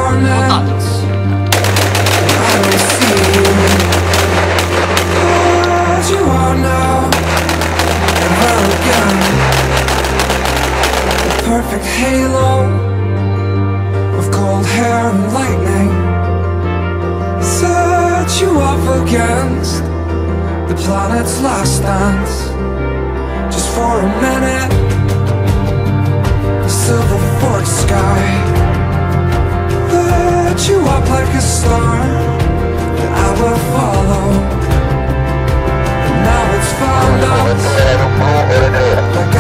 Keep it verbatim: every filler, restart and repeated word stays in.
darkness. I don't see you. What you are now, never again. The perfect halo of cold hair and lightning set you up against the planet's last dance. Just for a minute, the silver forked sky lit you up like a star that I will follow. And now it's found out like